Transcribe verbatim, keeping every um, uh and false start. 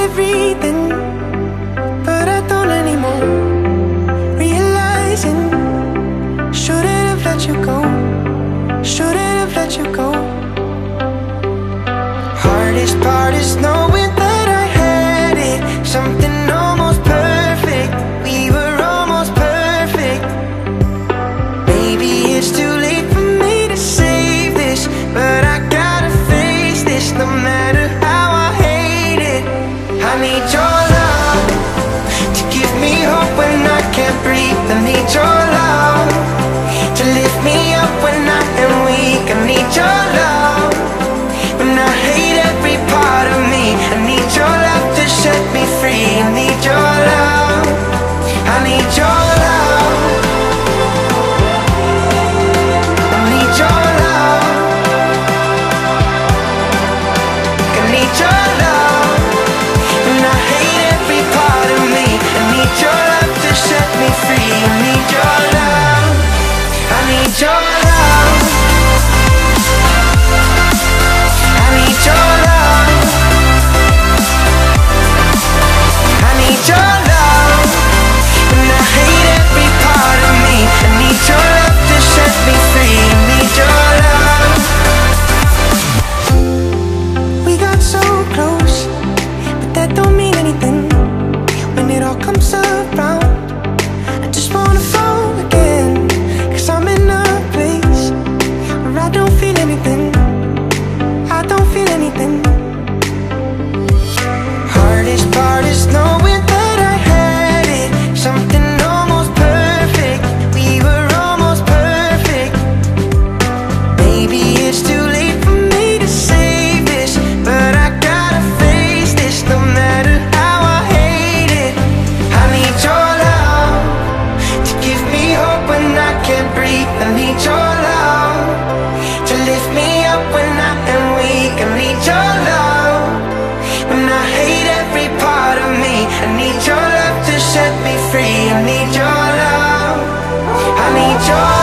everything, but I don't anymore. Realizing, shouldn't have let you go, shouldn't have let you go. Hardest part is knowing that I had it, something almost perfect. We were almost perfect. Maybe it's too late for me to save this, but I gotta face this no matter how I hate it. I need your love to give me hope when I can't breathe. I need your love to lift me up when I am weak. I need your love when I hate every part of me. I need your love to set me free. I need your love, I need your love, I need your love, I need your love when I hate every part of me. I need your love to set me free. I need your love, I need your love, I need your love, I need your love when I hate every part of me. I need your love to set me free. I need your love. We got so close, but that don't mean anything when it all comes around. I just wanna fall again, 'cause I'm in a place where I don't feel anything, I don't feel anything. Hardest part is knowing that I had it, something almost perfect. We were almost perfect. Maybe it's too late for me to save this, but I gotta face this no matter how I hate it. I need your love to give me hope when I can't breathe. I need your love to lift me up when I am weak. I need your love when I hate every part of me. I need your love to set me free. I need your love, I need your